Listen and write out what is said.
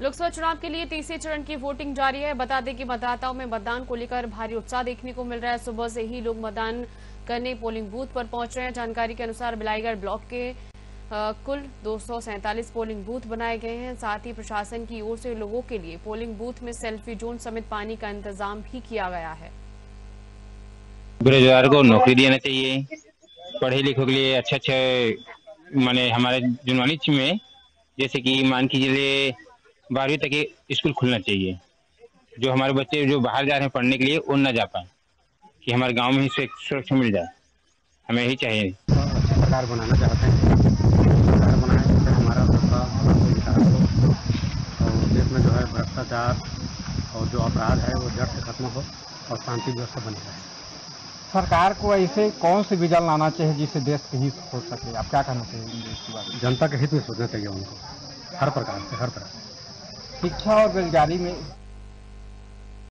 लोकसभा चुनाव के लिए तीसरे चरण की वोटिंग जारी है। बता दें कि मतदाताओं में मतदान को लेकर भारी उत्साह देखने को मिल रहा है। सुबह से ही लोग मतदान करने पोलिंग बूथ पर पहुंच रहे हैं। जानकारी के अनुसार बिलाईगढ़ ब्लॉक के कुल 247 पोलिंग बूथ बनाए गए हैं। साथ ही प्रशासन की ओर से लोगों के लिए पोलिंग बूथ में सेल्फी जोन समेत पानी का इंतजाम भी किया गया है। बेरोजगार को नौकरी देना चाहिए, पढ़े लिखों के लिए अच्छे माने हमारे जुनवानी में जैसे कि मान के चलिए 12वीं तक के स्कूल खुलना चाहिए। जो हमारे बच्चे जो बाहर जा रहे हैं पढ़ने के लिए वो न जा पाए, कि हमारे गांव में ही सुरक्षा मिल जाए, हमें यही चाहिए। अच्छी सरकार बनाना चाहते हैं, सरकार बनाए जिससे हमारा सबका विकास हो और देश में जो है भ्रष्टाचार और जो अपराध है वो जड़ से खत्म हो और शांति व्यवस्था बनी रहे। सरकार को ऐसे कौन से विजन लाना चाहिए जिससे देश के हित हो सके? आप क्या कहना चाहिए इसकी बात? जनता के हित में सोचना चाहिए उनको, हर प्रकार से, हर तरह से। शिक्षा और बेरोजगारी में